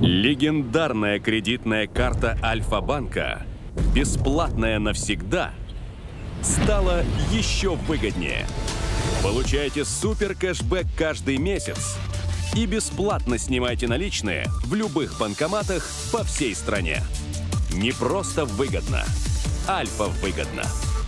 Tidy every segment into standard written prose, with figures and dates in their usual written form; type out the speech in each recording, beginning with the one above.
Легендарная кредитная карта Альфа-банка, бесплатная навсегда, стала еще выгоднее. Получайте супер кэшбэк каждый месяц и бесплатно снимайте наличные в любых банкоматах по всей стране. Не просто выгодно, Альфа выгодно.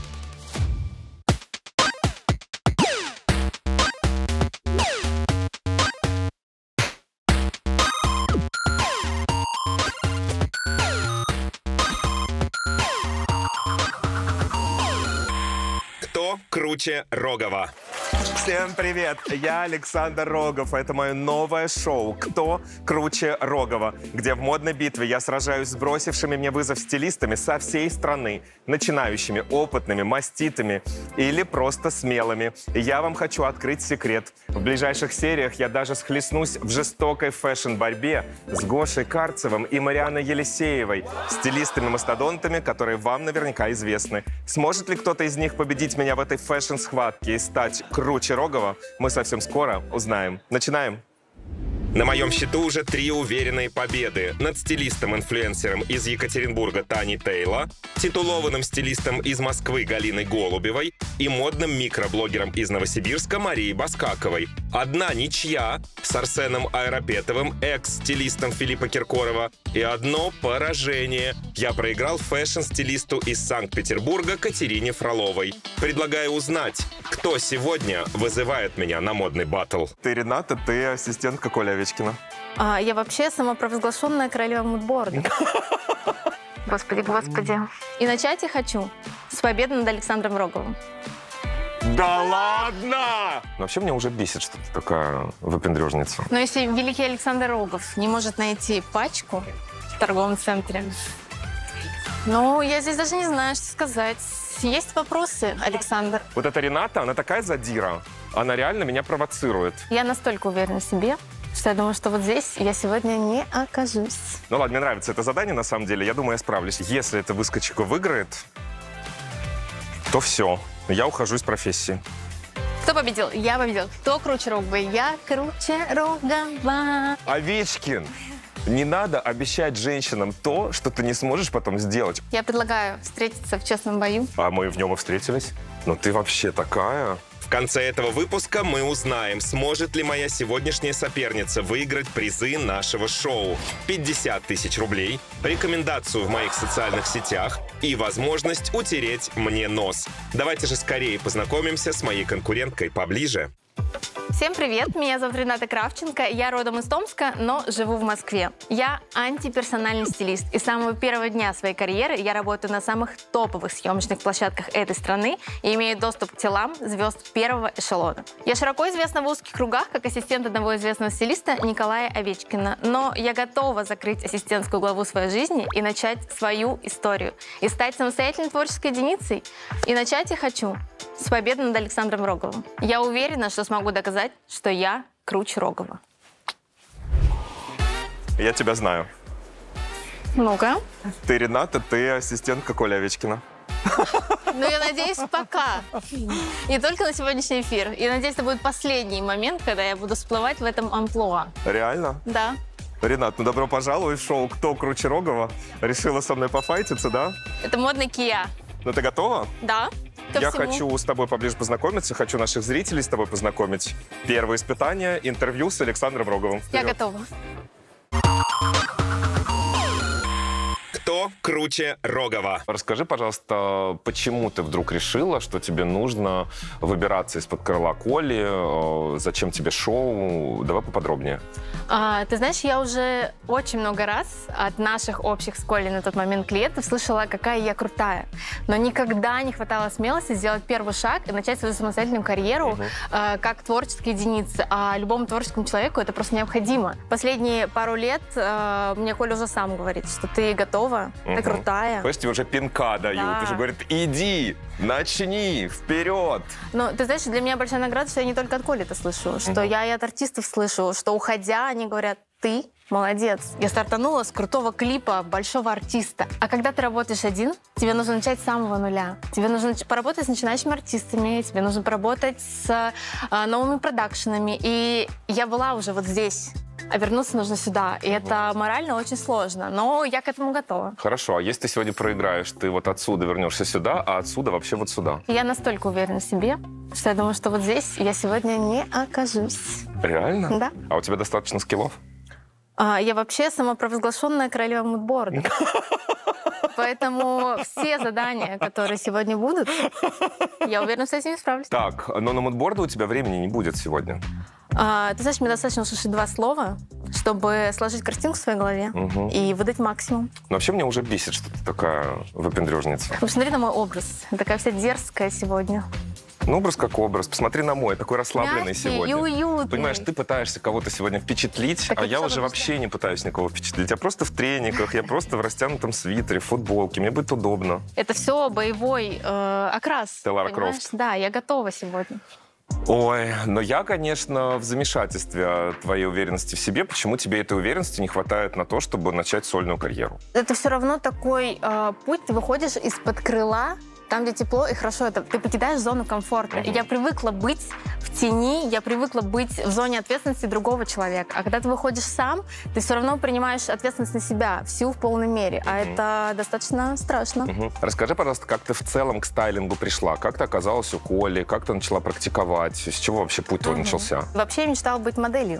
Кто круче Рогова? Всем привет! Я Александр Рогов. Это мое новое шоу «Кто круче Рогова», где в модной битве я сражаюсь с бросившими мне вызов стилистами со всей страны, начинающими, опытными, маститыми или просто смелыми. И я вам хочу открыть секрет. В ближайших сериях я даже схлестнусь в жестокой фэшн-борьбе с Гошей Карцевым и Марианной Елисеевой, стилистами-мастодонтами, которые вам наверняка известны. Сможет ли кто-то из них победить меня в этой фэшн-схватке и стать круче Рогова, мы совсем скоро узнаем. Начинаем. На моем счету уже 3 уверенные победы над стилистом-инфлюенсером из Екатеринбурга Таней Тейло, титулованным стилистом из Москвы Галиной Голубевой и модным микроблогером из Новосибирска Марией Баскаковой. Одна ничья с Арсеном Айрапетовым, экс-стилистом Филиппа Киркорова, и одно поражение. Я проиграл фэшн-стилисту из Санкт-Петербурга Катерине Фроловой. Предлагаю узнать, кто сегодня вызывает меня на модный баттл. Ты Рената, ты ассистентка Коли Овечкина. Я вообще самопровозглашенная королева мудборда. Господи, господи. И начать я хочу с победы над Александром Роговым. Да ладно! Вообще меня уже бесит, что ты такая выпендрежница. Но если великий Александр Рогов не может найти пачку в торговом центре, ну, я здесь даже не знаю, что сказать. Есть вопросы, Александр? Вот эта Рената, она такая задира. Она реально меня провоцирует. Я настолько уверена в себе, что я думаю, что вот здесь я сегодня не окажусь. Ну ладно, мне нравится это задание, на самом деле. Я думаю, я справлюсь. Если эта выскочка выиграет, то все. Я ухожу из профессии. Кто победил? Я победил. Кто круче Рогова? Я круче Рогова. Овечкин! Не надо обещать женщинам то, что ты не сможешь потом сделать. Я предлагаю встретиться в честном бою. А мы в нем и встретились. Ну ты вообще такая... В конце этого выпуска мы узнаем, сможет ли моя сегодняшняя соперница выиграть призы нашего шоу. 50 тысяч рублей, рекомендацию в моих социальных сетях и возможность утереть мне нос. Давайте же скорее познакомимся с моей конкуренткой поближе. Всем привет, меня зовут Рената Кравченко, я родом из Томска, но живу в Москве. Я антиперсональный стилист, и с самого первого дня своей карьеры я работаю на самых топовых съемочных площадках этой страны и имею доступ к телам звезд первого эшелона. Я широко известна в узких кругах как ассистент одного известного стилиста Николая Овечкина, но я готова закрыть ассистентскую главу своей жизни и начать свою историю, и стать самостоятельной творческой единицей. И начать я хочу с победы над Александром Роговым. Я уверена, что смогу доказать, что я круче Рогова. Я тебя знаю. Ну-ка. Ты Рената, ты ассистентка Коли Овечкина. Ну, я надеюсь, пока. Не только на сегодняшний эфир. И надеюсь, это будет последний момент, когда я буду всплывать в этом амплуа. Реально? Да. Ренат, ну добро пожаловать в шоу «Кто круче Рогова». Решила со мной пофайтиться, да? Это модный Kia. Ну ты готова? Да. Я хочу с тобой поближе познакомиться, хочу наших зрителей с тобой познакомить. Первое испытание – интервью с Александром Роговым. Я Вперед. готова. Кто круче Рогова? Расскажи, пожалуйста, почему ты вдруг решила, что тебе нужно выбираться из-под крыла Коли? Зачем тебе шоу? Давай поподробнее. Ты знаешь, я уже очень много раз от наших общих с Колей на тот момент клиентов слышала, какая я крутая. Но никогда не хватало смелости сделать первый шаг и начать свою самостоятельную карьеру как творческая единица. А любому творческому человеку это просто необходимо. Последние пару лет мне Коля уже сам говорит, что ты готова, ты крутая. То есть тебе уже пинка дают, Да. уже говорят, иди, начни, вперед. Но ты знаешь, для меня большая награда, что я не только от Коли это слышу, что я и от артистов слышу, что уходя, они говорят, ты молодец. Я стартанула с крутого клипа большого артиста. А когда ты работаешь один, тебе нужно начать с самого нуля. Тебе нужно поработать с начинающими артистами, тебе нужно поработать с новыми продакшенами. И я была уже вот здесь. а вернуться нужно сюда. И это морально очень сложно, но я к этому готова. Хорошо, а если ты сегодня проиграешь, ты вот отсюда вернешься сюда, а отсюда вообще вот сюда? Я настолько уверена в себе, что я думаю, что вот здесь я сегодня не окажусь. Реально? Да. А у тебя достаточно скиллов? Я вообще самопровозглашенная королева мудборда. Поэтому все задания, которые сегодня будут, я уверена, что я с ними справлюсь. Так, но на мудборда у тебя времени не будет сегодня. Ты знаешь, мне достаточно услышать 2 слова, чтобы сложить картинку в своей голове и выдать максимум. Но вообще меня уже бесит, что ты такая выпендрежница. Посмотри на мой образ. Я такая вся дерзкая сегодня. Ну, образ как образ. Посмотри на мой, такой расслабленный Мягкий сегодня. и уютный. Понимаешь, ты пытаешься кого-то сегодня впечатлить, Так а это я что уже ты вообще не пытаюсь никого впечатлить. Я просто в трениках, я просто в растянутом свитере, в футболке. Мне будет удобно. Это все боевой окрас. Ты Лара понимаешь? Крофт. Да, я готова сегодня. Ой, но я, конечно, в замешательстве от твоей уверенности в себе. Почему тебе этой уверенности не хватает на то, чтобы начать сольную карьеру? Это все равно такой путь. Ты выходишь из-под крыла, там, где тепло и хорошо, это ты покидаешь зону комфорта. И я привыкла быть в тени, я привыкла быть в зоне ответственности другого человека. А когда ты выходишь сам, ты все равно принимаешь ответственность на себя, всю в полной мере. А это достаточно страшно. Расскажи, пожалуйста, как ты в целом к стайлингу пришла? Как ты оказалась у Коли? Как ты начала практиковать? С чего вообще путь твой начался? Вообще я мечтала быть моделью.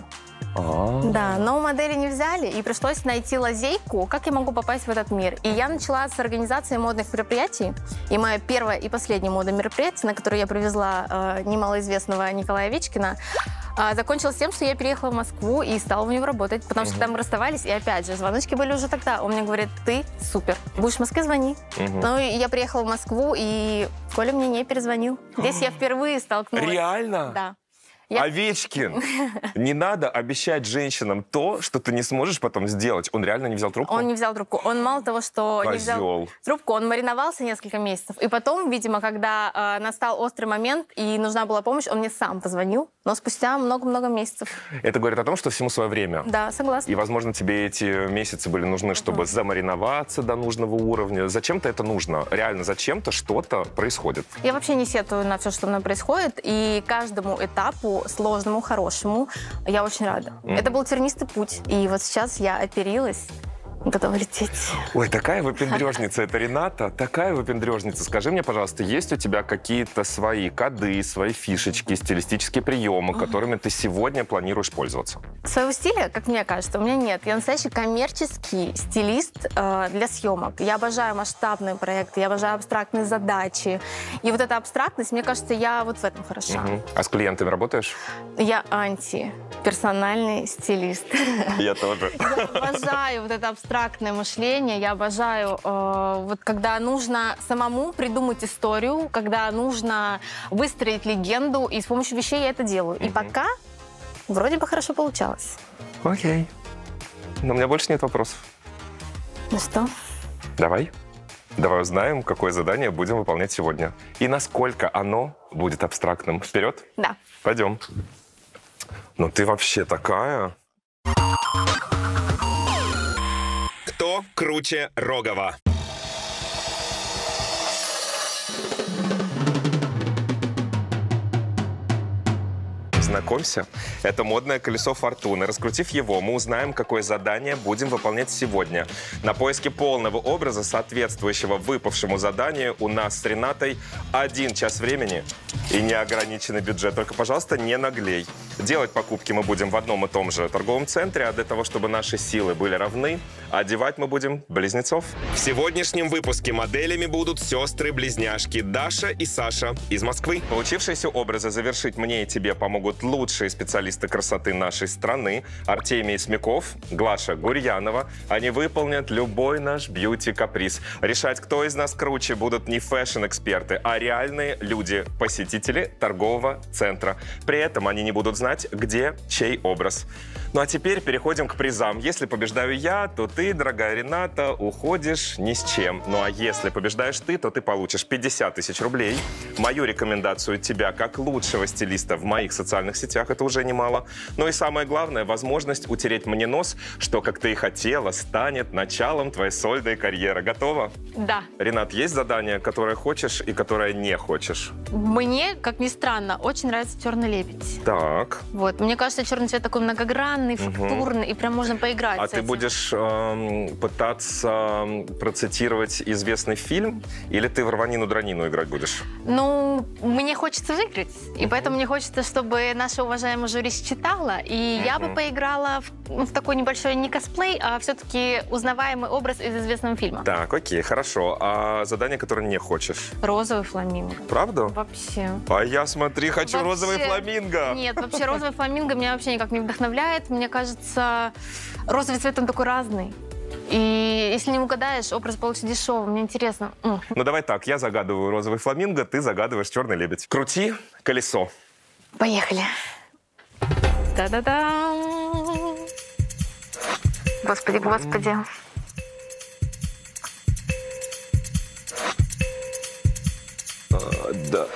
Да, но модели не взяли, и пришлось найти лазейку, как я могу попасть в этот мир. И я начала с организации модных мероприятий. И мое первое и последнее модное мероприятие, на которое я привезла немалоизвестного Николая Вичкина, закончилось тем, что я переехала в Москву и стала в него работать, потому что когда мы расставались, и опять же, звоночки были уже тогда, он мне говорит: ты супер, будешь в Москве, звони. Ну, и я приехала в Москву, и Коля мне не перезвонил. Здесь я впервые столкнулась. Реально? Да. Овечкин, не надо обещать женщинам то, что ты не сможешь потом сделать. Он реально не взял трубку? Он не взял трубку. Он мало того, что не взял трубку, он мариновался несколько месяцев. И потом, видимо, когда настал острый момент и нужна была помощь, он мне сам позвонил, но спустя много-много месяцев. Это говорит о том, что всему свое время. Да, согласна. И, возможно, тебе эти месяцы были нужны, чтобы замариноваться до нужного уровня. Зачем-то это нужно. Реально, зачем-то что-то происходит. Я вообще не сетую на все, что со мной происходит, и каждому этапу, сложному, хорошему, я очень рада. Это был тернистый путь, и вот сейчас я оперилась, готова лететь. Ой, такая выпендрежница это Рената, такая выпендрежница. Скажи мне, пожалуйста, есть у тебя какие-то свои коды, свои фишечки, стилистические приемы, которыми ты сегодня планируешь пользоваться? Своего стиля, как мне кажется, у меня нет. Я настоящий коммерческий стилист для съемок. Я обожаю масштабные проекты, я обожаю абстрактные задачи. И вот эта абстрактность, мне кажется, я вот в этом хороша. А с клиентами работаешь? Я антиперсональный стилист. Я тоже. Я обожаю вот это абстрактное мышление, я обожаю, вот когда нужно самому придумать историю, когда нужно выстроить легенду, и с помощью вещей я это делаю. И пока вроде бы хорошо получалось. Окей. Но у меня больше нет вопросов. Ну что? Давай узнаем, какое задание будем выполнять сегодня. И насколько оно будет абстрактным. Вперед? Да. Пойдем. Ну ты вообще такая... Кто круче Рогова? Знакомься, это модное колесо фортуны. Раскрутив его, мы узнаем, какое задание будем выполнять сегодня. На поиске полного образа, соответствующего выпавшему заданию, у нас с Ренатой 1 час времени и неограниченный бюджет. Только, пожалуйста, не наглей. Делать покупки мы будем в одном и том же торговом центре, а для того, чтобы наши силы были равны, одевать мы будем близнецов. В сегодняшнем выпуске моделями будут сестры-близняшки Даша и Саша из Москвы. Получившиеся образы завершить мне и тебе помогут лучшие специалисты красоты нашей страны. Артемий Смяков, Глаша Гурьянова. Они выполнят любой наш бьюти-каприз. Решать, кто из нас круче, будут не фэшн-эксперты, а реальные люди, посетители торгового центра. При этом они не будут знать, где чей образ. Ну а теперь переходим к призам. Если побеждаю я, то ты, дорогая Рената, уходишь ни с чем. Ну а если побеждаешь ты, то ты получишь 50 000 рублей. Мою рекомендацию тебя как лучшего стилиста в моих социальных сетях, это уже немало. Ну и самое главное, возможность утереть мне нос, что, как ты и хотела, станет началом твоей сольной карьеры. Готова? Да. Ренат, есть задание, которое хочешь и которое не хочешь? Мне, как ни странно, очень нравится «Черный лебедь». Так. Вот. Мне кажется, черный цвет такой многогранный, фактурный, и прям можно поиграть А с ты этим. будешь пытаться процитировать известный фильм, или ты в рванину-дранину играть будешь? Ну, мне хочется выиграть, и поэтому мне хочется, чтобы наша уважаемая жюри считала, и я бы поиграла в такой небольшой не косплей, а все-таки узнаваемый образ из известного фильма. Так, окей, хорошо. А задание, которое не хочешь? Розовый фламинго. Правда? Вообще. А я, смотри, хочу Вообще. розовый фламинго. Нет, вообще розовый фламинго меня вообще никак не вдохновляет. Мне кажется, розовый цвет, он такой разный. И если не угадаешь, образ получится дешевым. Мне интересно. Ну давай так, я загадываю розовый фламинго, ты загадываешь черный лебедь. Крути колесо. Поехали. Та-да-дам. Господи, господи. Да.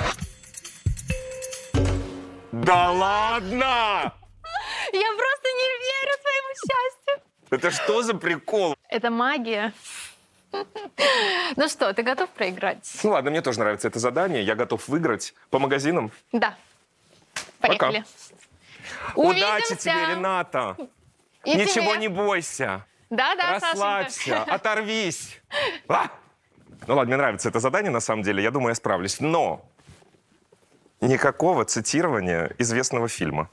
Да ладно! Я просто не верю своему счастью. Это что за прикол? Это магия. Ну что, ты готов проиграть? Ну ладно, мне тоже нравится это задание. Я готов выиграть. По магазинам. Да. Поехали. Удачи тебе, Рената. И Ничего тебе. не бойся. Да-да, Расслабься, Сашенька. оторвись. Ну ладно, мне нравится это задание, на самом деле. Я думаю, я справлюсь. Но никакого цитирования известного фильма.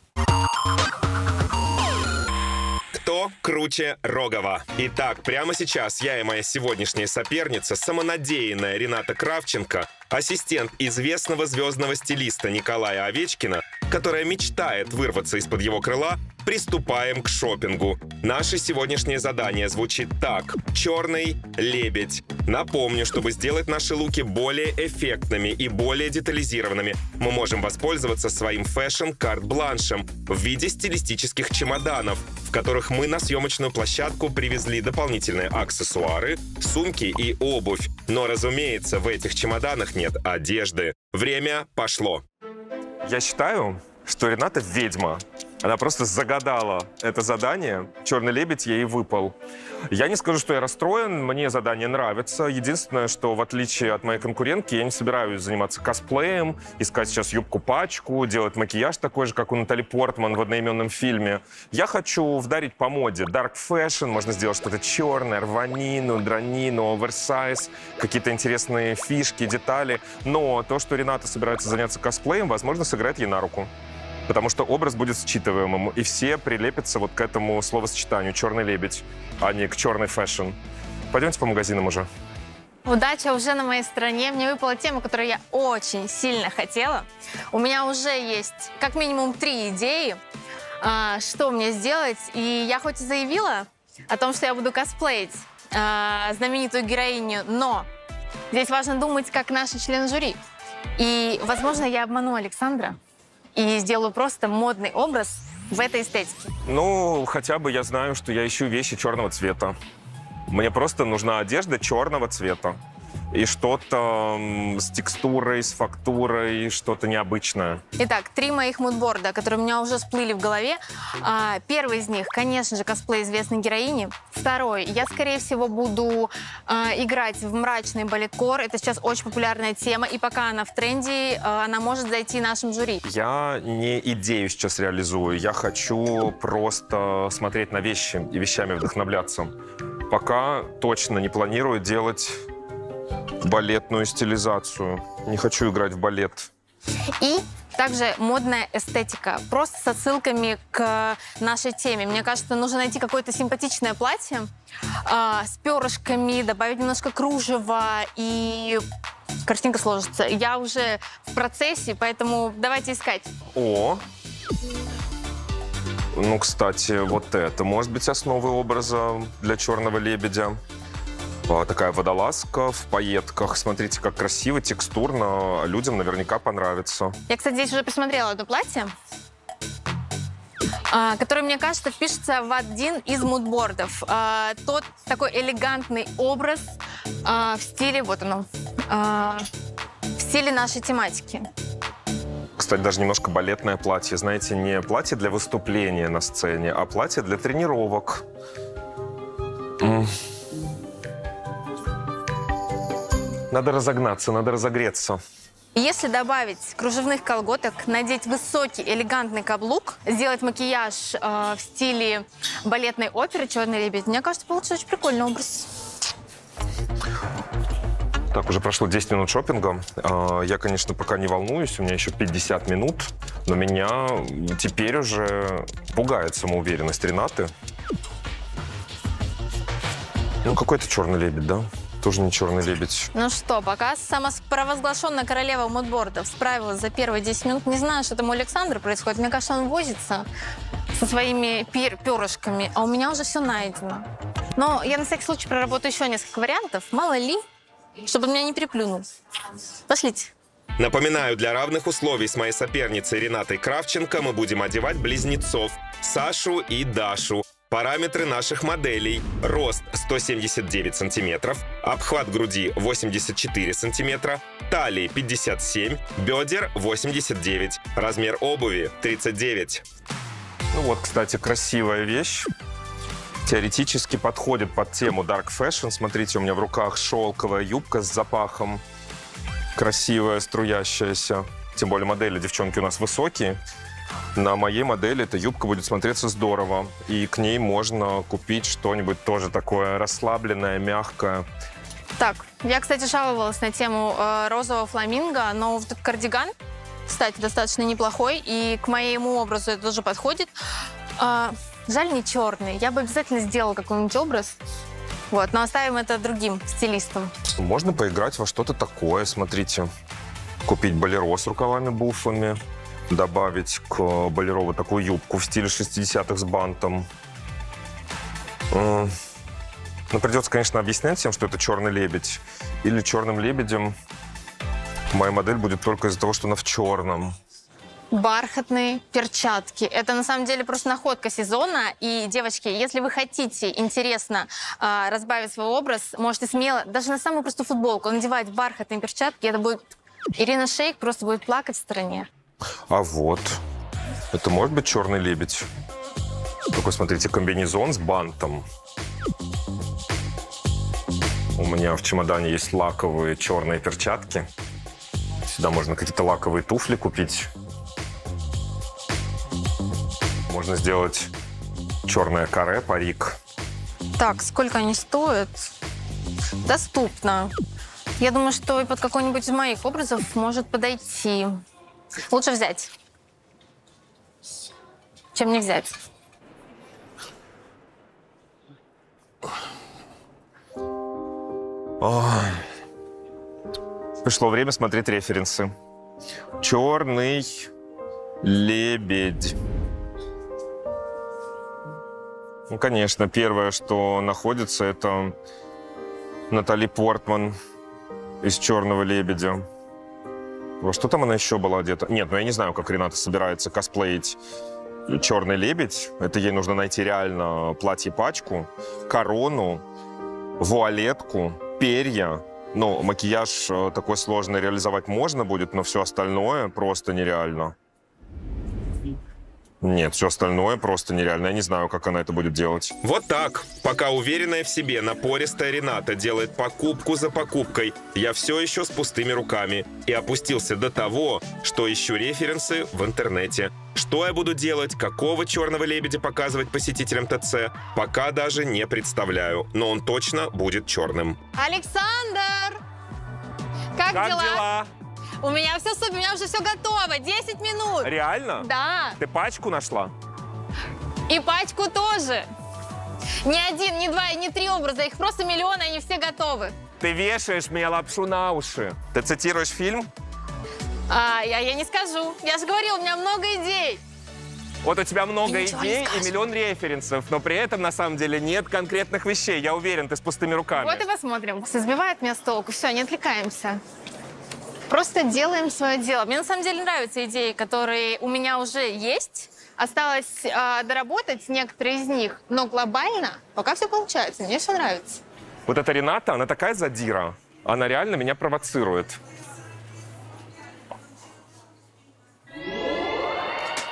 Кто круче Рогова? Итак, прямо сейчас я и моя сегодняшняя соперница, самонадеянная Рената Кравченко, ассистент известного звездного стилиста Николая Овечкина, которая мечтает вырваться из-под его крыла, приступаем к шопингу. Наше сегодняшнее задание звучит так. Черный лебедь. Напомню, чтобы сделать наши луки более эффектными и более детализированными, мы можем воспользоваться своим фэшн-карт-бланшем в виде стилистических чемоданов, в которых мы на съемочную площадку привезли дополнительные аксессуары, сумки и обувь. Но, разумеется, в этих чемоданах нет одежды. Время пошло. Я считаю, что Рената ведьма. Она просто загадала это задание. Черный лебедь ей выпал. Я не скажу, что я расстроен. Мне задание нравится. Единственное, что в отличие от моей конкурентки, я не собираюсь заниматься косплеем, искать сейчас юбку-пачку, делать макияж такой же, как у Натали Портман в одноименном фильме. Я хочу вдарить по моде. Dark fashion, можно сделать что-то черное, рванину, дранину, оверсайз, какие-то интересные фишки, детали. Но то, что Рената собирается заняться косплеем, возможно, сыграет ей на руку. Потому что образ будет считываемым, и все прилепятся вот к этому словосочетанию «черный лебедь», а не к черный фэшн. Пойдемте по магазинам уже. Удача уже на моей стороне. Мне выпала тема, которую я очень сильно хотела. У меня уже есть как минимум 3 идеи, что мне сделать. И я хоть и заявила о том, что я буду косплеить знаменитую героиню, но здесь важно думать, как наши члены жюри. И, возможно, я обману Александра и сделаю просто модный образ в этой эстетике. Ну, хотя бы я знаю, что я ищу вещи черного цвета. Мне просто нужна одежда черного цвета. И что-то с текстурой, с фактурой, что-то необычное. Итак, 3 моих мудборда, которые у меня уже всплыли в голове. Первый из них, конечно же, косплей известной героини. Второй, я, скорее всего, буду играть в мрачный балеткор. Это сейчас очень популярная тема, и пока она в тренде, она может зайти нашим жюри. Я не идею сейчас реализую. Я хочу просто смотреть на вещи и вещами вдохновляться. Пока точно не планирую делать балетную стилизацию. Не хочу играть в балет. И также модная эстетика, просто с отсылками к нашей теме. Мне кажется, нужно найти какое-то симпатичное платье с перышками, добавить немножко кружева, и картинка сложится. Я уже в процессе, поэтому давайте искать. О! Ну, кстати, вот это может быть основой образа для черного лебедя. Такая водолазка в пайетках. Смотрите, как красиво, текстурно. Людям наверняка понравится. Я, кстати, здесь уже посмотрела это платье, которое, мне кажется, впишется в один из мудбордов. Тот такой элегантный образ в стиле, вот оно, в стиле нашей тематики. Кстати, даже немножко балетное платье. Знаете, не платье для выступления на сцене, а платье для тренировок. Надо разогнаться, надо разогреться. Если добавить кружевных колготок, надеть высокий элегантный каблук, сделать макияж в стиле балетной оперы «Черный лебедь», мне кажется, получится очень прикольный образ. Так, уже прошло 10 минут шопинга. Я, конечно, пока не волнуюсь, у меня еще 50 минут, но меня теперь уже пугает самоуверенность Ренаты. Ну, какой-то черный лебедь, да? Тоже не черный лебедь. Ну что, пока самопровозглашенная королева мудбордов справилась за первые 10 минут, не знаю, что там у Александра происходит. Мне кажется, он возится со своими перышками, а у меня уже все найдено. Но я на всякий случай проработаю еще несколько вариантов, мало ли, чтобы он меня не переплюнул. Пошлите. Напоминаю, для равных условий с моей соперницей Ренатой Кравченко мы будем одевать близнецов Сашу и Дашу. Параметры наших моделей. Рост 179 сантиметров, обхват груди 84 сантиметра, талии 57, бедер 89, размер обуви 39. Ну вот, кстати, красивая вещь. Теоретически подходит под тему Dark Fashion. Смотрите, у меня в руках шелковая юбка с запахом. Красивая, струящаяся. Тем более модели, девчонки, у нас высокие. На моей модели эта юбка будет смотреться здорово. И к ней можно купить что-нибудь тоже такое расслабленное, мягкое. Так, я, кстати, жаловалась на тему розового фламинго, но вот этот кардиган, кстати, достаточно неплохой. И к моему образу это тоже подходит. Жаль, не черный. Я бы обязательно сделала какой-нибудь образ. Вот, но оставим это другим стилистам. Можно поиграть во что-то такое, смотрите. Купить болеро с рукавами-буфами. Добавить к болеро вот такую юбку в стиле 60-х с бантом. Ну, придется, конечно, объяснять всем, что это черный лебедь. Или черным лебедем моя модель будет только из-за того, что она в черном. Бархатные перчатки. Это на самом деле просто находка сезона. И, девочки, если вы хотите интересно разбавить свой образ, можете смело, даже на самую простую футболку, надевать бархатные перчатки. Это будет... Ирина Шейк просто будет плакать в стороне. А вот, это может быть черный лебедь. Такой, смотрите, комбинезон с бантом. У меня в чемодане есть лаковые черные перчатки. Сюда можно какие-то лаковые туфли купить. Можно сделать черное каре, парик. Так, сколько они стоят? Доступно. Я думаю, что и под какой-нибудь из моих образов может подойти. Лучше взять, чем не взять. Пришло время смотреть референсы. Черный лебедь. Ну, конечно, первое, что находится, это Натали Портман из «Черного лебедя». Во что там она еще была одета? Нет, ну я не знаю, как Рената собирается косплеить «Черный лебедь». Это ей нужно найти реально платье-пачку, корону, вуалетку, перья. Ну, макияж такой сложный реализовать можно будет, но все остальное просто нереально. Нет, все остальное просто нереально. Я не знаю, как она это будет делать. Вот так. Пока уверенная в себе, напористая Рената делает покупку за покупкой, я все еще с пустыми руками и опустился до того, что ищу референсы в интернете. Что я буду делать, какого черного лебедя показывать посетителям ТЦ, пока даже не представляю. Но он точно будет черным. Александр! Как дела? У меня все супер, у меня уже все готово. 10 минут. Реально? Да. Ты пачку нашла? И пачку тоже. Ни один, ни два и ни три образа. Их просто миллион, они все готовы. Ты вешаешь мне лапшу на уши. Ты цитируешь фильм? Я не скажу. Я же говорила, у меня много идей. Вот у тебя много ничего идей не и скажешь. миллион референсов, но при этом, на самом деле, нет конкретных вещей. Я уверен, ты с пустыми руками. Вот и посмотрим. Сбивает меня с толку. Все, не отвлекаемся. Просто делаем свое дело. Мне на самом деле нравятся идеи, которые у меня уже есть. Осталось доработать некоторые из них. Но глобально пока все получается. Мне все нравится. Вот эта Рената, она такая задира. Она реально меня провоцирует.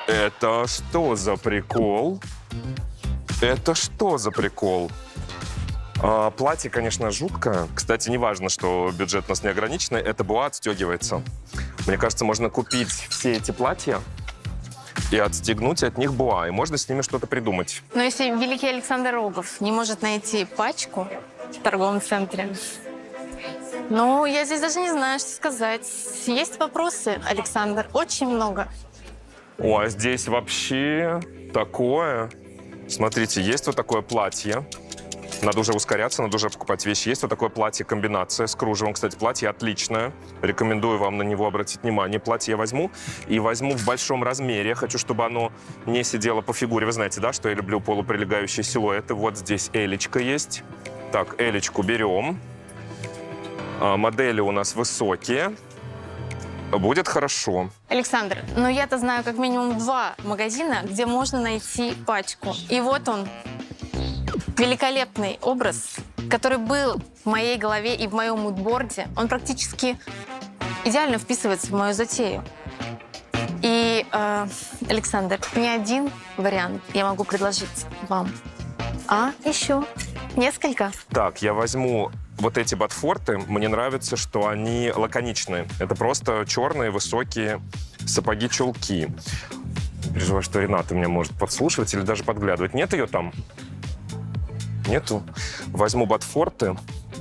Это что за прикол? Это что за прикол? Платье, конечно, жуткое. Кстати, не важно, что бюджет у нас не ограниченный. Это буа отстегивается. Мне кажется, можно купить все эти платья и отстегнуть от них буа. И можно с ними что-то придумать. Но если великий Александр Рогов не может найти пачку в торговом центре, ну, я здесь даже не знаю, что сказать. Есть вопросы, Александр, очень много. О, а здесь вообще такое. Смотрите, есть вот такое платье. Надо уже ускоряться, надо уже покупать вещи. Есть вот такое платье-комбинация с кружевом. Кстати, платье отличное. Рекомендую вам на него обратить внимание. Платье я возьму. И возьму в большом размере. Я хочу, чтобы оно не сидело по фигуре. Вы знаете, да, что я люблю полуприлегающие силуэты. Вот здесь элечка есть. Так, элечку берем. Модели у нас высокие. Будет хорошо. Александр, ну я-то знаю как минимум 2 магазина, где можно найти пачку. И вот он, великолепный образ, который был в моей голове и в моем мудборде. Он практически идеально вписывается в мою затею. И, Александр, не один вариант я могу предложить вам, а еще несколько. Так, я возьму вот эти ботфорты. Мне нравится, что они лаконичные. Это просто черные высокие сапоги-чулки. Переживаю, что Рената меня может подслушивать или даже подглядывать. Нет ее там? Нету? Возьму ботфорты.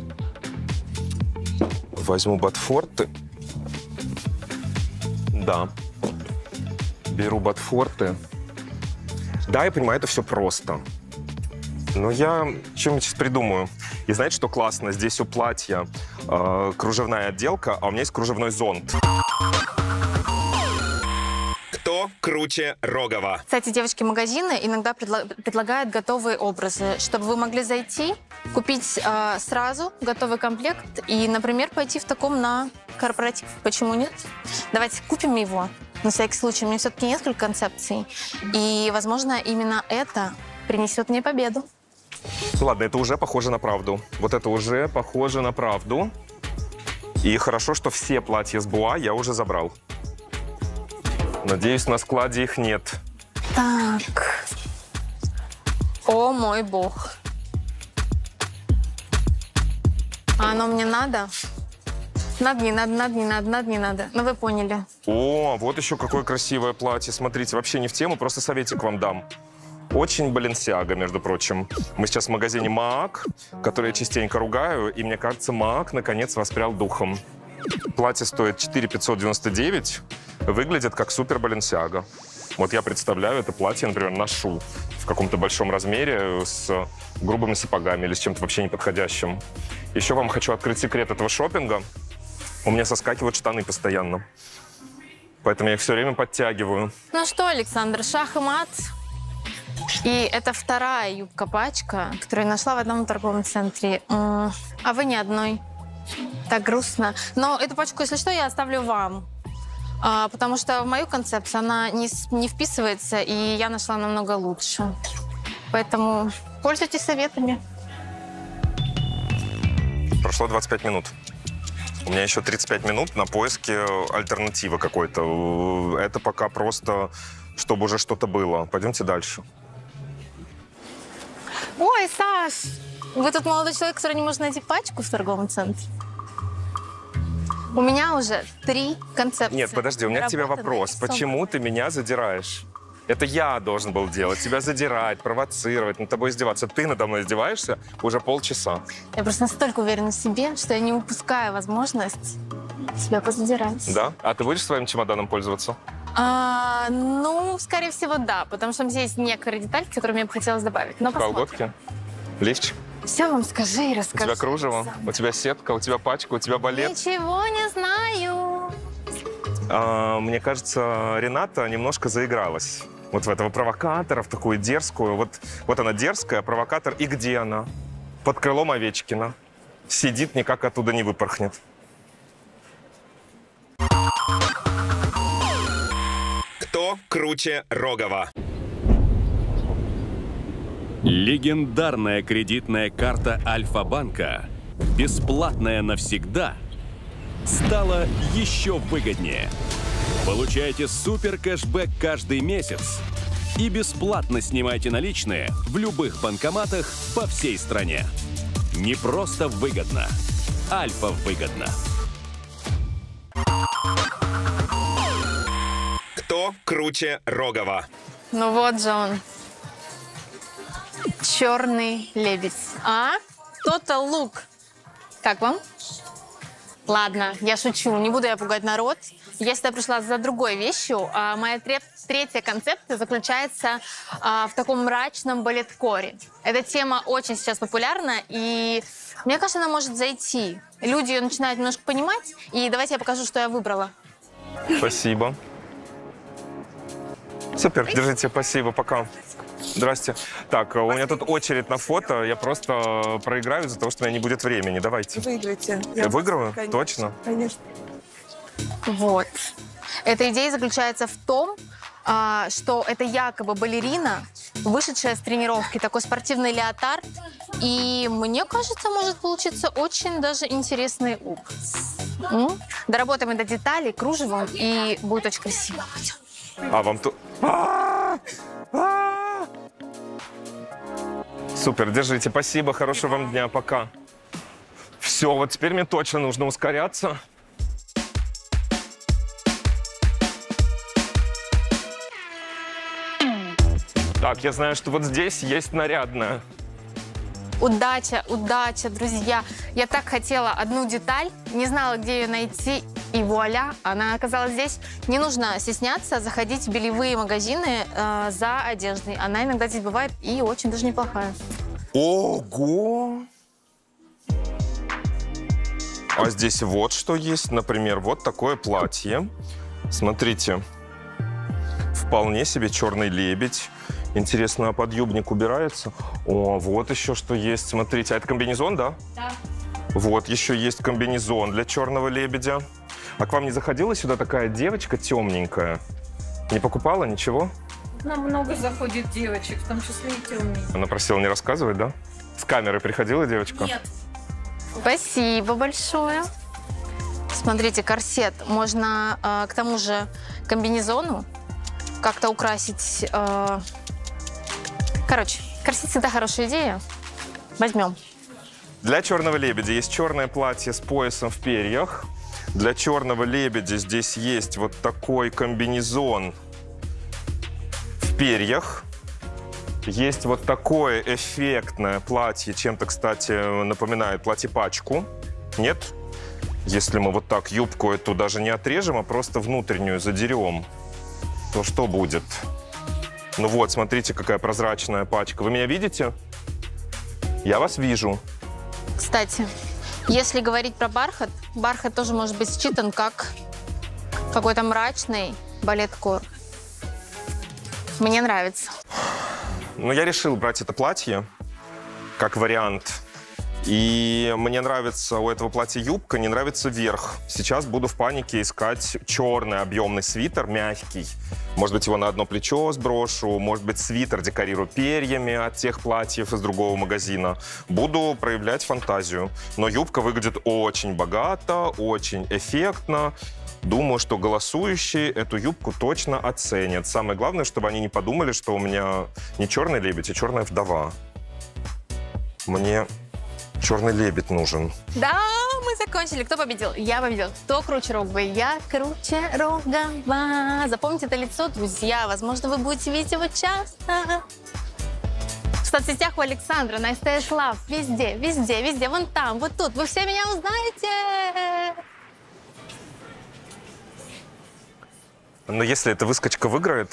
Возьму ботфорты. Да. Беру ботфорты. Да, я понимаю, это все просто. Но я что-нибудь сейчас придумаю. И знаете, что классно? Здесь у платья кружевная отделка, а у меня есть кружевной зонт. Кто круче Рогова? Кстати, девочки-магазины иногда предлагают готовые образы, чтобы вы могли зайти, купить сразу готовый комплект и, например, пойти в таком на корпоратив. Почему нет? Давайте купим его. На всякий случай. У меня все-таки несколько концепций. И, возможно, именно это принесет мне победу. Ладно, это уже похоже на правду. Вот это уже похоже на правду. И хорошо, что все платья с буа я уже забрал. Надеюсь, на складе их нет. Так. О, мой бог. А оно мне надо? Надо, не надо, надо, не надо, надо, не надо. Ну, вы поняли. О, вот еще какое красивое платье. Смотрите, вообще не в тему, просто советик вам дам. Очень Balenciaga, между прочим. Мы сейчас в магазине Маак, который я частенько ругаю, и мне кажется, Маак наконец воспрял духом. Платье стоит 4 599, выглядит как супер Balenciaga. Вот я представляю это платье, например, ношу в каком-то большом размере с грубыми сапогами или с чем-то вообще неподходящим. Еще вам хочу открыть секрет этого шопинга. У меня соскакивают штаны постоянно, поэтому я их все время подтягиваю. Ну что, Александр, шах и мат. И это 2-я юбка-пачка, которую я нашла в одном торговом центре. А вы ни одной. Так грустно. Но эту пачку, если что, я оставлю вам. Потому что в мою концепцию она не вписывается, и я нашла намного лучше. Поэтому пользуйтесь советами. Прошло 25 минут. У меня еще 35 минут на поиске альтернативы какой-то. Это пока просто, чтобы уже что-то было. Пойдемте дальше. Ой, Саш, вы тут молодой человек, который не может найти пачку в торговом центре. У меня уже 3 концепции. Нет, подожди, у меня к тебе вопрос. Почему ты меня задираешь? Это я должен был делать. Тебя задирать, провоцировать, над тобой издеваться. Ты надо мной издеваешься уже полчаса. Я просто настолько уверена в себе, что я не упускаю возможность себя позадирать. Да? А ты будешь своим чемоданом пользоваться? Ну, скорее всего, да. Потому что здесь есть некоторые детальки, которые мне бы хотелось добавить. Но колготки? Лифчик? Все вам скажи и расскажи. У тебя кружево, у тебя сетка, у тебя пачка, у тебя балет. Ничего не знаю. Мне кажется, Рената немножко заигралась. Вот в этого провокатора, в такую дерзкую. Вот она дерзкая, провокатор. И где она? Под крылом Овечкина. Сидит, никак оттуда не выпорхнет. Кто круче Рогова? Легендарная кредитная карта Альфа-банка, бесплатная навсегда, стала еще выгоднее. Получайте супер кэшбэк каждый месяц и бесплатно снимайте наличные в любых банкоматах по всей стране. Не просто выгодно, Альфа выгодно. Кто круче Рогова? Ну вот же он. Черный лебедь. А? Total Look. Как вам? Ладно, я шучу, не буду я пугать народ. Я сюда пришла за другой вещью. Моя третья концепция заключается в таком мрачном балеткоре. Эта тема очень сейчас популярна, и мне кажется, она может зайти. Люди ее начинают немножко понимать, и давайте я покажу, что я выбрала. Спасибо. Супер, держите, спасибо, пока. Здрасте. Так, у меня тут очередь на фото, я просто проиграю из-за того, что у меня не будет времени. Давайте. Выиграете. Я выиграю? Конечно. Точно? Конечно. Вот. Эта идея заключается в том, что это якобы балерина, вышедшая с тренировки, такой спортивный леотард. И мне кажется, может получиться очень даже интересный образ. Доработаем до деталей кружевом, и будет очень красиво. А вам тут... Супер, держите, спасибо, хорошего вам дня, пока. Все, вот теперь мне точно нужно ускоряться. Так, я знаю, что вот здесь есть нарядная. Удача, удача, друзья. Я так хотела одну деталь, не знала, где ее найти, и вуаля, она оказалась здесь. Не нужно стесняться заходить в бельевые магазины за одеждой. Она иногда здесь бывает и очень даже неплохая. Ого! А здесь вот что есть, например, вот такое платье. Смотрите, вполне себе черный лебедь. Интересно, а подъюбник убирается? О, вот еще что есть. Смотрите, а это комбинезон, да? Да. Вот еще есть комбинезон для черного лебедя. А к вам не заходила сюда такая девочка темненькая? Не покупала ничего? Нам много заходит девочек, в том числе и темные. Она просила не рассказывать, да? С камерой приходила девочка? Нет. Спасибо большое. Смотрите, корсет. Можно к тому же комбинезону как-то украсить. Короче, корсет всегда хорошая идея. Возьмем. Для черного лебедя есть черное платье с поясом в перьях. Для черного лебедя здесь есть вот такой комбинезон в перьях. Есть вот такое эффектное платье, чем-то, кстати, напоминает платье-пачку. Нет? Если мы вот так юбку эту даже не отрежем, а просто внутреннюю задерем, то что будет? Ну вот, смотрите, какая прозрачная пачка. Вы меня видите? Я вас вижу. Кстати, если говорить про бархат, бархат тоже может быть считан как какой-то мрачный балеткор. Мне нравится. Но я решил брать это платье как вариант. И мне нравится у этого платья юбка, не нравится верх. Сейчас буду в панике искать черный объемный свитер, мягкий. Может быть, его на одно плечо сброшу, может быть, свитер декорирую перьями от тех платьев из другого магазина. Буду проявлять фантазию. Но юбка выглядит очень богато, очень эффектно. Думаю, что голосующие эту юбку точно оценят. Самое главное, чтобы они не подумали, что у меня не черный лебедь, а черная вдова. Мне черный лебедь нужен. Да, мы закончили. Кто победил? Я победил. Кто круче Роговой? Я круче Рогова. Запомните это лицо, друзья. Возможно, вы будете видеть его часто. В соцсетях у Александра, на СТС Лав. Везде, везде, везде. Вон там, вот тут. Вы все меня узнаете. Но если эта выскочка выиграет,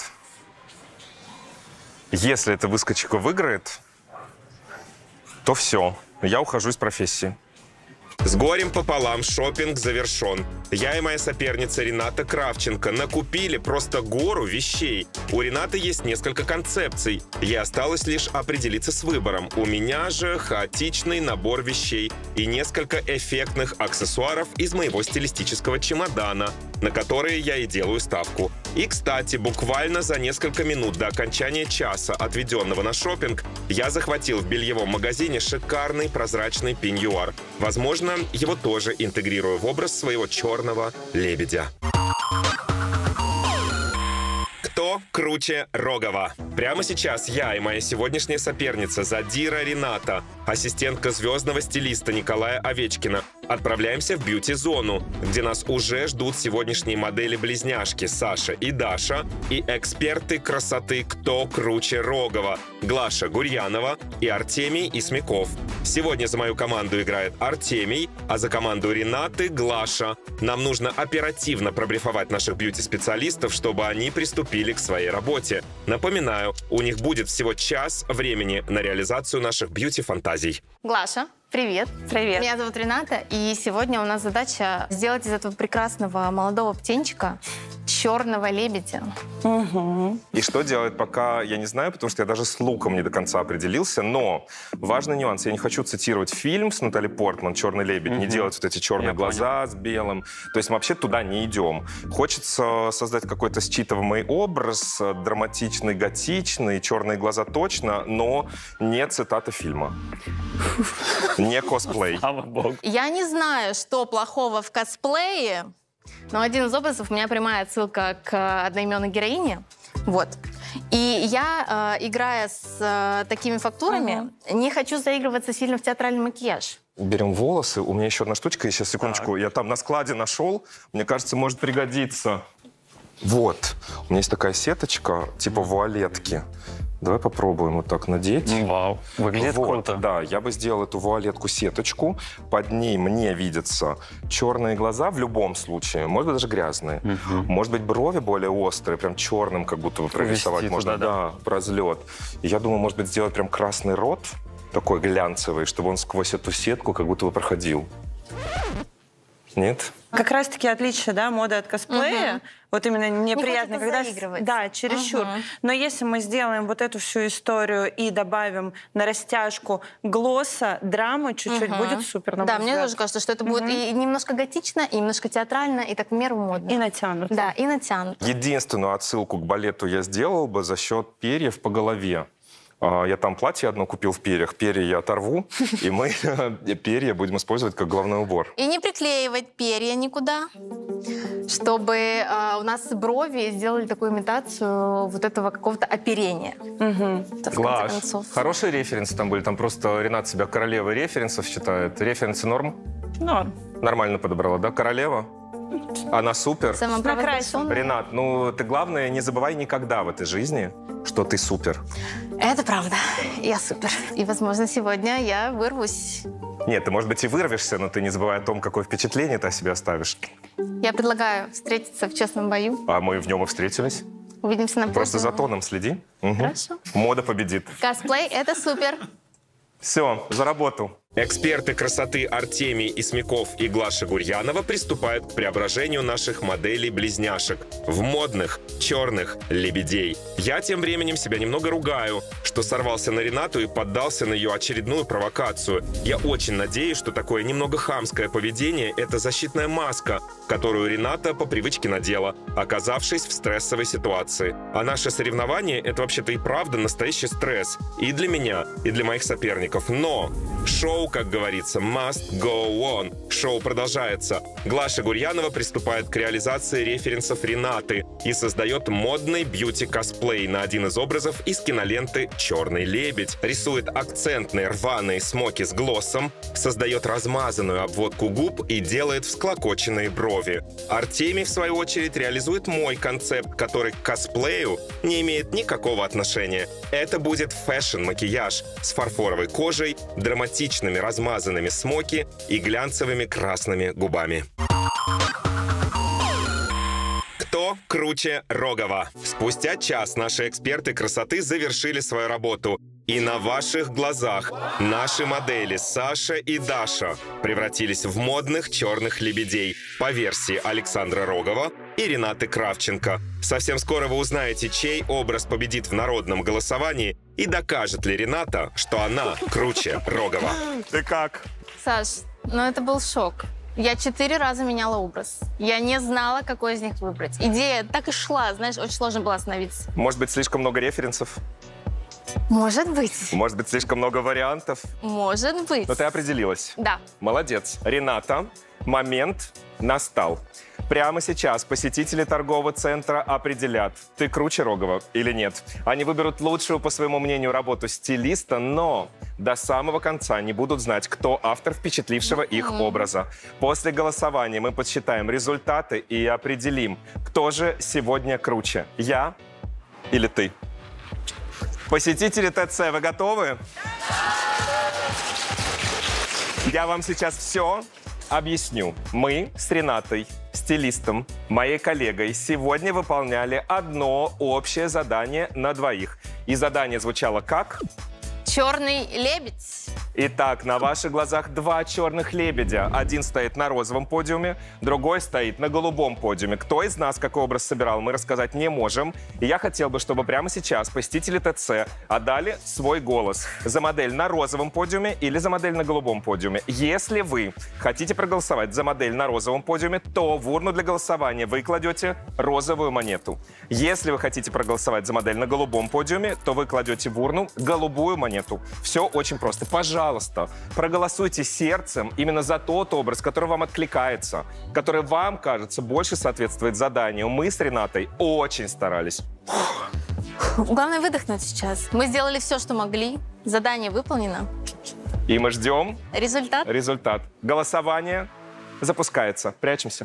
то все. Я ухожу из профессии. С горем пополам шопинг завершен. Я и моя соперница Рената Кравченко накупили просто гору вещей. У Ренаты есть несколько концепций. Ей осталось лишь определиться с выбором. У меня же хаотичный набор вещей и несколько эффектных аксессуаров из моего стилистического чемодана, на которые я и делаю ставку. И, кстати, буквально за несколько минут до окончания часа, отведенного на шопинг, я захватил в бельевом магазине шикарный прозрачный пеньюар. Возможно, его тоже интегрирую в образ своего черного лебедя. Кто круче Рогова? Прямо сейчас я и моя сегодняшняя соперница Задира Рената, ассистентка звездного стилиста Николая Овечкина, отправляемся в бьюти-зону, где нас уже ждут сегодняшние модели-близняшки Саша и Даша и эксперты красоты «Кто круче Рогова» Глаша Гурьянова и Артемий Исмяков. Сегодня за мою команду играет Артемий, а за команду Ренаты — Глаша. Нам нужно оперативно пробрифовать наших бьюти-специалистов, чтобы они приступили к своей работе. Напоминаю, у них будет всего час времени на реализацию наших бьюти-фантазий. Глаша, привет. Привет. Меня зовут Рената, и сегодня у нас задача сделать из этого прекрасного молодого птенчика черного лебедя. И что делать, пока я не знаю, потому что я даже с луком не до конца определился. Но важный нюанс. Я не хочу цитировать фильм с Натали Портман «Черный лебедь», не делать вот эти черные глаза с белым. То есть мы вообще туда не идем. Хочется создать какой-то считываемый образ, драматичный, готичный, черные глаза точно, но не цитата фильма. Не косплей. Слава богу. Я не знаю, что плохого в косплее, но один из образов у меня прямая отсылка к одноименной героине. Вот. И я, играя с такими фактурами, не хочу заигрываться сильно в театральный макияж. Берем волосы. У меня еще одна штучка. Сейчас, секундочку. Я там на складе нашел. Мне кажется, может пригодиться. Вот. У меня есть такая сеточка, типа вуалетки. Давай попробуем вот так надеть. Вау, выглядит вот, круто. Да, я бы сделал эту вуалетку-сеточку. Под ней мне видятся черные глаза в любом случае. Может быть, даже грязные. Может быть, брови более острые, прям черным как будто бы прорисовать можно. Туда, да, прозлет. И я думаю, может быть, сделать прям красный рот, такой глянцевый, чтобы он сквозь эту сетку как будто бы проходил. Нет? Как раз-таки отличие, да, моды от косплея. Вот именно неприятно, когда... заигрывать. Да, чересчур. Но если мы сделаем вот эту всю историю и добавим на растяжку глосса, драмы, чуть-чуть будет супер, на Да, мой мне взгляд. тоже кажется, что это будет и немножко готично, и немножко театрально, и так в меру модно. И натянуто. Да, и натянуто. Единственную отсылку к балету я сделал бы за счет перьев по голове. Я там платье одно купил в перьях, перья я оторву, и мы перья будем использовать как головной убор. И не приклеивать перья никуда, чтобы у нас брови сделали такую имитацию вот этого какого-то оперения. В конце Глаш, концов. хорошие референсы там были. Там просто Ренат себя королевой референсов считает. Референсы норм? Норм. Нормально подобрала, да? Королева? Она супер. Самопровозглашенная. Ренат, ну ты главное не забывай никогда в этой жизни, что ты супер. Это правда. Я супер. И, возможно, сегодня я вырвусь. Нет, ты, может быть, и вырвешься, но ты не забывай о том, какое впечатление ты о себе оставишь. Я предлагаю встретиться в честном бою. А мы в нем и встретились. Увидимся на Просто за подиуме. тоном следи. Хорошо. Мода победит. Косплей — это супер. Все, за работу. Эксперты красоты Артемий Исмяков и Глаша Гурьянова приступают к преображению наших моделей-близняшек в модных черных лебедей. Я тем временем себя немного ругаю, что сорвался на Ренату и поддался на ее очередную провокацию. Я очень надеюсь, что такое немного хамское поведение — это защитная маска, которую Рената по привычке надела, оказавшись в стрессовой ситуации. А наше соревнование — это вообще-то и правда настоящий стресс и для меня, и для моих соперников. Но шоу, как говорится, must go on. Шоу продолжается. Глаша Гурьянова приступает к реализации референсов Ренаты и создает модный бьюти-косплей на один из образов из киноленты «Черный лебедь». Рисует акцентные рваные смоки с глоссом, создает размазанную обводку губ и делает всклокоченные брови. Артемий, в свою очередь, реализует мой концепт, который к косплею не имеет никакого отношения. Это будет фэшн-макияж с фарфоровой кожей, драматичными размазанными смоки и глянцевыми красными губами. Кто круче Рогова? Спустя час наши эксперты красоты завершили свою работу. И на ваших глазах наши модели Саша и Даша превратились в модных черных лебедей по версии Александра Рогова и Ренаты Кравченко. Совсем скоро вы узнаете, чей образ победит в народном голосовании и докажет ли Рената, что она круче Рогова. Ты как? Саш, ну это был шок. Я 4 раза меняла образ. Я не знала, какой из них выбрать. Идея так и шла, знаешь, очень сложно было остановиться. Может быть, слишком много референсов? Может быть. Может быть, слишком много вариантов? Может быть. Но ты определилась. Да. Молодец. Рената, момент настал. Прямо сейчас посетители торгового центра определят, ты круче Рогова или нет. Они выберут лучшую, по своему мнению, работу стилиста, но до самого конца не будут знать, кто автор впечатлившего их образа. После голосования мы подсчитаем результаты и определим, кто же сегодня круче, я или ты. Посетители ТЦ, вы готовы? Я вам сейчас все объясню. Мы с Ренатой, стилистом, моей коллегой, сегодня выполняли одно общее задание на двоих. И задание звучало как? Черный лебедь. Итак, на ваших глазах два черных лебедя. Один стоит на розовом подиуме, другой стоит на голубом подиуме. Кто из нас какой образ собирал, мы рассказать не можем. И я хотел бы, чтобы прямо сейчас посетители ТЦ отдали свой голос за модель на розовом подиуме или за модель на голубом подиуме. Если вы хотите проголосовать за модель на розовом подиуме, то в урну для голосования вы кладете розовую монету. Если вы хотите проголосовать за модель на голубом подиуме, то вы кладете в урну голубую монету. Все очень просто. Пожалуйста, проголосуйте сердцем именно за тот образ, который вам откликается, который вам, кажется, больше соответствует заданию. Мы с Ренатой очень старались. Главное выдохнуть сейчас. Мы сделали все, что могли. Задание выполнено. И мы ждем Результат? результат. Голосование запускается. Прячемся.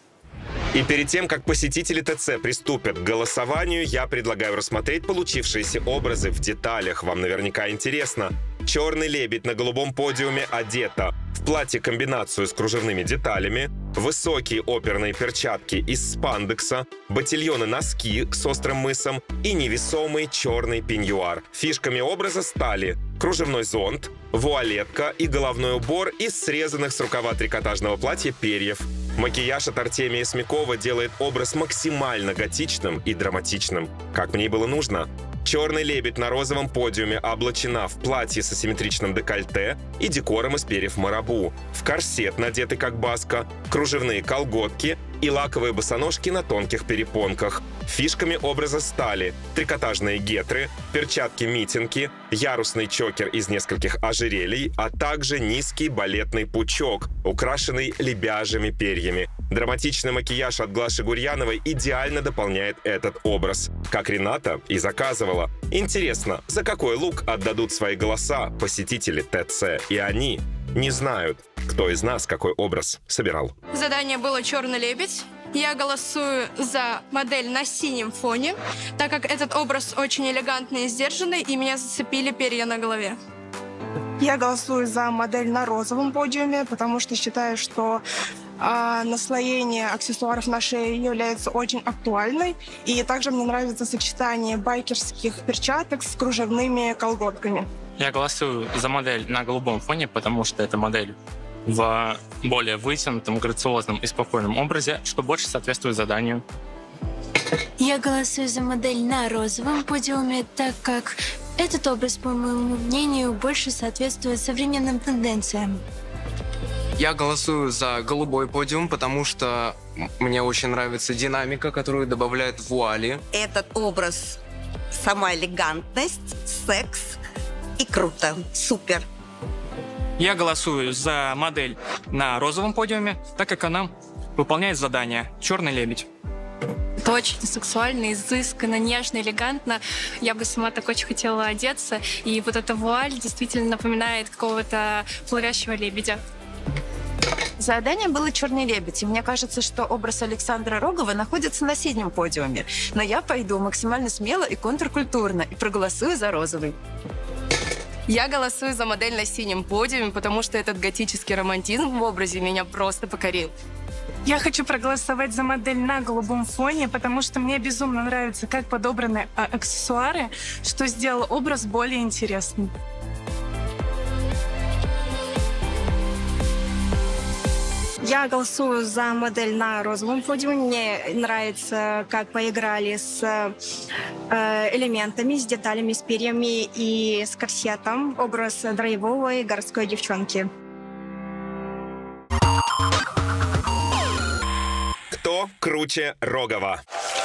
И перед тем, как посетители ТЦ приступят к голосованию, я предлагаю рассмотреть получившиеся образы в деталях. Вам наверняка интересно. Черный лебедь на голубом подиуме одета в платье-комбинацию с кружевными деталями, высокие оперные перчатки из спандекса, ботильоны-носки с острым мысом и невесомый черный пеньюар. Фишками образа стали кружевной зонт, вуалетка и головной убор из срезанных с рукава трикотажного платья перьев. Макияж от Артемия Смякова делает образ максимально готичным и драматичным, как мне и было нужно. Черный лебедь на розовом подиуме облачена в платье с асимметричным декольте и декором из перьев марабу, в корсет, надетый как баска, кружевные колготки и лаковые босоножки на тонких перепонках. Фишками образа стали трикотажные гетры, перчатки-митинги, ярусный чокер из нескольких ожерелий, а также низкий балетный пучок, украшенный лебяжьими перьями. Драматичный макияж от Глаши Гурьяновой идеально дополняет этот образ, как Рената и заказывала. Интересно, за какой лук отдадут свои голоса посетители ТЦ? И они не знают, кто из нас какой образ собирал. Задание было «Черный лебедь». Я голосую за модель на синем фоне, так как этот образ очень элегантный и сдержанный, и меня зацепили перья на голове. Я голосую за модель на розовом подиуме, потому что считаю, что наслоение аксессуаров на шее является очень актуальной. И также мне нравится сочетание байкерских перчаток с кружевными колготками. Я голосую за модель на голубом фоне, потому что это модель в более вытянутом, грациозном и спокойном образе, что больше соответствует заданию. Я голосую за модель на розовом подиуме, так как этот образ, по моему мнению, больше соответствует современным тенденциям. Я голосую за голубой подиум, потому что мне очень нравится динамика, которую добавляет вуали. Этот образ, сама элегантность, секс и круто. Супер. Я голосую за модель на розовом подиуме, так как она выполняет задание «Черный лебедь». Это очень сексуально, изысканно, нежно, элегантно. Я бы сама так очень хотела одеться. И вот эта вуаль действительно напоминает какого-то плывящего лебедя. Задание было «Черный лебедь», и мне кажется, что образ Александра Рогова находится на синем подиуме. Но я пойду максимально смело и контркультурно и проголосую за розовый. Я голосую за модель на синем подиуме, потому что этот готический романтизм в образе меня просто покорил. Я хочу проголосовать за модель на голубом фоне, потому что мне безумно нравится, как подобраны аксессуары, что сделало образ более интересным. Я голосую за модель на розовом подиуме. Мне нравится, как поиграли с элементами, с деталями, с перьями и с корсетом. Образ драйвовой городской девчонки. Кто круче Рогова?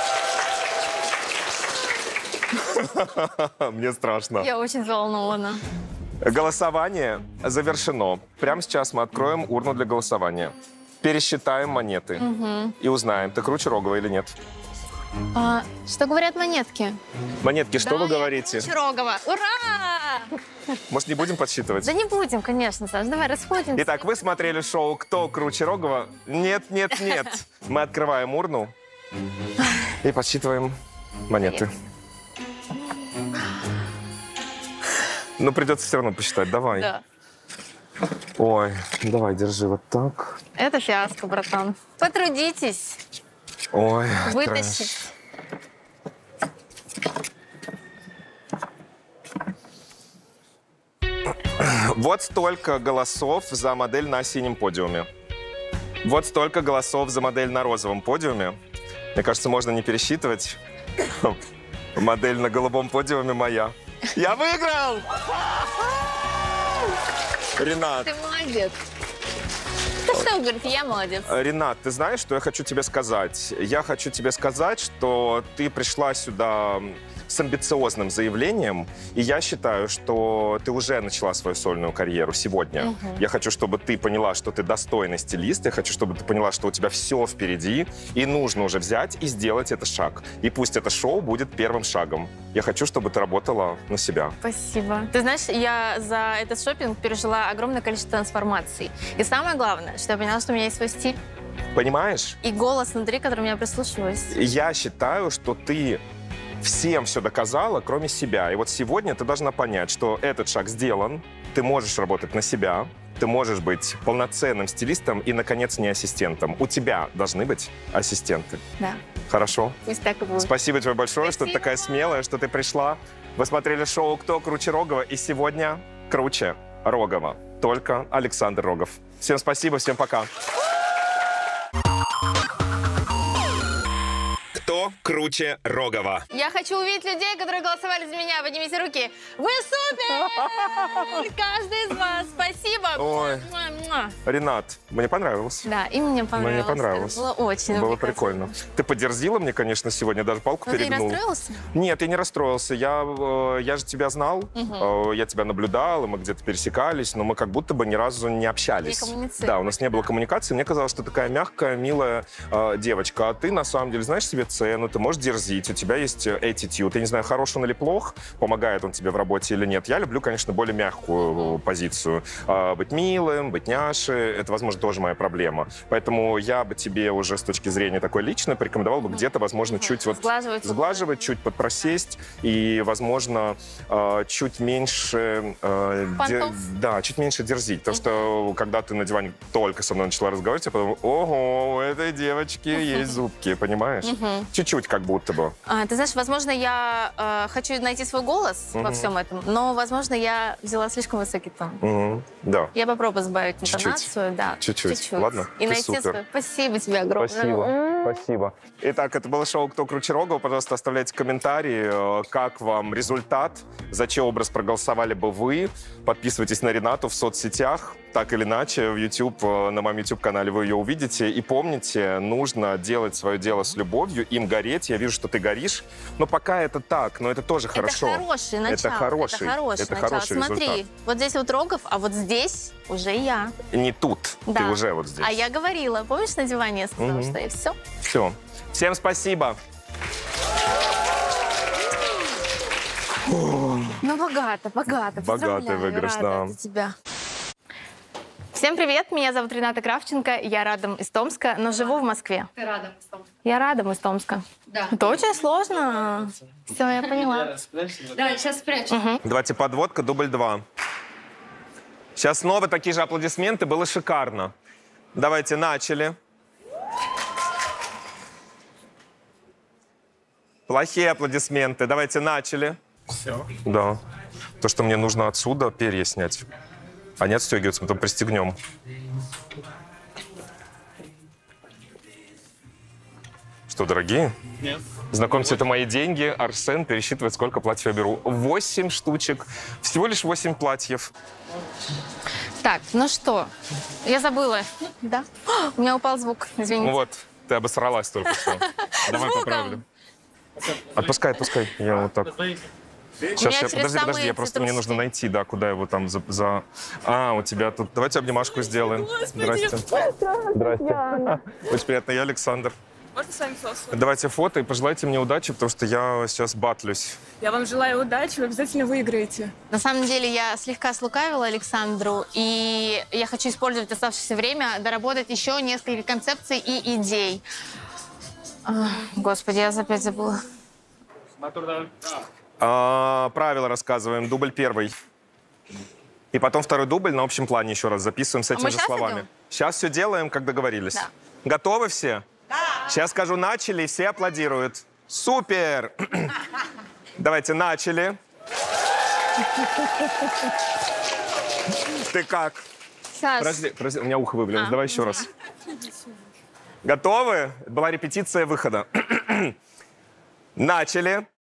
Мне страшно. Я очень взволнована. Голосование завершено. Прямо сейчас мы откроем урну для голосования. пересчитаем монеты и узнаем, ты круче Рогова или нет. Что говорят монетки? Монетки, что вы говорите? Круче Рогова. Ура! Может, не будем подсчитывать? Да не будем, конечно, Саш. Давай расходимся. Итак, вы смотрели шоу «Кто круче Рогова?» Нет, нет, нет. Мы открываем урну и подсчитываем монеты. Ну, придется все равно посчитать. Давай. Да. Ой, давай, держи вот так. Это фиаско, братан. Потрудитесь. Ой, вытащить. Вот столько голосов за модель на синем подиуме. Вот столько голосов за модель на розовом подиуме. Мне кажется, можно не пересчитывать. Модель на голубом подиуме моя. Я выиграл! Ренат. Ты молодец. Ты что, говорит, я молодец. Ренат, ты знаешь, что я хочу тебе сказать? Я хочу тебе сказать, что ты пришла сюда с амбициозным заявлением, и я считаю, что ты уже начала свою сольную карьеру сегодня. Я хочу, чтобы ты поняла, что ты достойный стилист, я хочу, чтобы ты поняла, что у тебя все впереди, и нужно уже взять и сделать этот шаг. И пусть это шоу будет первым шагом. Я хочу, чтобы ты работала на себя. Спасибо. Ты знаешь, я за этот шопинг пережила огромное количество трансформаций. И самое главное, что я поняла, что у меня есть свой стиль. Понимаешь? И голос внутри, к которому я прислушиваюсь. Я считаю, что ты всем все доказала, кроме себя. И вот сегодня ты должна понять, что этот шаг сделан, ты можешь работать на себя, ты можешь быть полноценным стилистом и, наконец, не ассистентом. У тебя должны быть ассистенты. Да. Хорошо? Пусть так и будет. Спасибо тебе большое, что ты такая смелая, что ты пришла. Вы смотрели шоу «Кто круче Рогова?» и сегодня круче Рогова. Только Александр Рогов. Всем спасибо, всем пока. Кто круче Рогова? Я хочу увидеть людей, которые голосовали за меня. Поднимите руки. Вы супер! Каждый из вас. Спасибо. Ой. Ренат, мне понравилось. Да, и мне понравилось. Мне понравилось. Это было очень Было прикольно. Ты поддержила мне, конечно, сегодня, даже палку перегнул. Ты не расстроился? Нет, я не расстроился. Я же тебя знал, я тебя наблюдал, и мы где-то пересекались, но мы как будто бы ни разу не общались. Не коммуницировали. Да, у нас не было коммуникации. Мне казалось, что ты такая мягкая, милая девочка. А ты, на самом деле, знаешь себе цену, ты можешь дерзить, у тебя есть attitude. Я не знаю, хорош он или плох, помогает он тебе в работе или нет. Я люблю, конечно, более мягкую позицию. Быть милым, быть няшей, это, возможно, тоже моя проблема. Поэтому я бы тебе уже с точки зрения такой личной порекомендовал бы где-то, возможно, чуть вот сглаживать, чуть подпросесть и, возможно, чуть меньше чуть меньше дерзить. Потому что, когда ты на диване только со мной начала разговаривать, я подумала, ого, у этой девочки есть зубки, понимаешь? Чуть-чуть как будто бы. Ты знаешь, возможно, я хочу найти свой голос во всем этом, но, возможно, я взяла слишком высокий тон. Да. Я попробую сбавить интонацию. Да, чуть-чуть. Ладно? И Ты найти супер. свой... Спасибо тебе огромное. Спасибо. Итак, это было шоу «Кто круче Рогова». Пожалуйста, оставляйте комментарии, как вам результат, за чей образ проголосовали бы вы. Подписывайтесь на Ренату в соцсетях. Так или иначе, в YouTube, на моем YouTube-канале вы ее увидите. И помните, нужно делать свое дело с любовью, им гореть. Я вижу, что ты горишь. Но пока это так, но это тоже хорошо. Это хорошее начало. Это хороший начало. Смотри, результат. вот здесь вот Рогов, а вот здесь уже я. Не тут, Да. ты уже вот здесь. А я говорила, помнишь, на диване я сказала, что я все? Все. Всем спасибо. Ну, богато. Богатый Поздравляю, выигрыш, рада да. за тебя. Всем привет, меня зовут Рената Кравченко, я родом из Томска, но живу в Москве. Ты рада из Томска? Я родом из Томска. Да. Это очень сложно. Все, я поняла. Да, сейчас спрячу. Давайте подводка, дубль 2. Сейчас снова такие же аплодисменты, было шикарно. Давайте, начали. Плохие аплодисменты, давайте, начали. Все. Да. То, что мне нужно отсюда, перья снять. Они отстегиваются, мы потом пристегнем. Что, дорогие? Нет. Знакомьтесь, это мои деньги. Арсен пересчитывает, сколько платьев я беру. 8 штучек. Всего лишь 8 платьев. Так, ну что, я забыла. Да? У меня упал звук, извините. Вот, ты обосралась только что. Давай поправлю. Отпускай. Я вот так. Сейчас, подожди, я просто мне нужно найти, да, куда его там А, у тебя тут... Давайте обнимашку сделаем. Здрасте. Здрасте. Очень приятно, я Александр. Можно с вами фото? Давайте фото и пожелайте мне удачи, потому что я сейчас батлюсь. Я вам желаю удачи, вы обязательно выиграете. На самом деле я слегка слукавила Александру, и я хочу использовать оставшееся время, доработать еще несколько концепций и идей. Господи, я опять забыла. Правила рассказываем. Дубль первый. И потом второй дубль на общем плане еще раз записываем с этими же словами. Идем? Сейчас все делаем, как договорились. Да. Готовы все? Да. Сейчас скажу «начали», и все аплодируют. Супер! Давайте, начали. Ты как? Сейчас. Подожди, у меня ухо вывалилось. Давай еще раз. Готовы? Была репетиция выхода. Начали.